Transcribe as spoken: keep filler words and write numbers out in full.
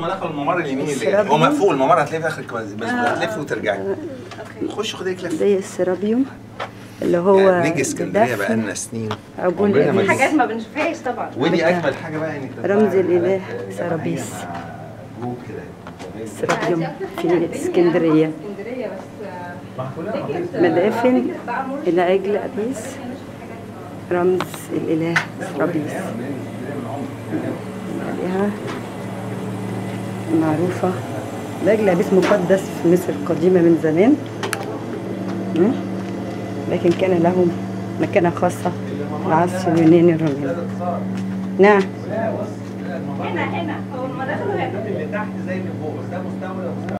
هم دخلوا الممر اليمين اللي هو مقفول، الممر هتلاقيه في اخر الكوازي بس هتلفي وترجعي. خش خدي لك لفه. زي السرابيوم اللي هو يعني نيجي اسكندريه بقالنا سنين عمرنا في حاجات ما بنشوفهاش طبعا. ودي اجمل حاجه بقى انك رمز الاله سرابيس. السرابيوم في اسكندريه. اسكندريه بس مدافن العجل ابيس، رمز الاله سرابيس. عليها معروفه العجل ابيس مقدس في مصر القديمه من زمان، لكن كان له مكانه خاصه في العصر اليوناني الروماني. نعم هنا هنا هو المداخل هنا اللي تحت زي اللي فوق بس ده مستوى.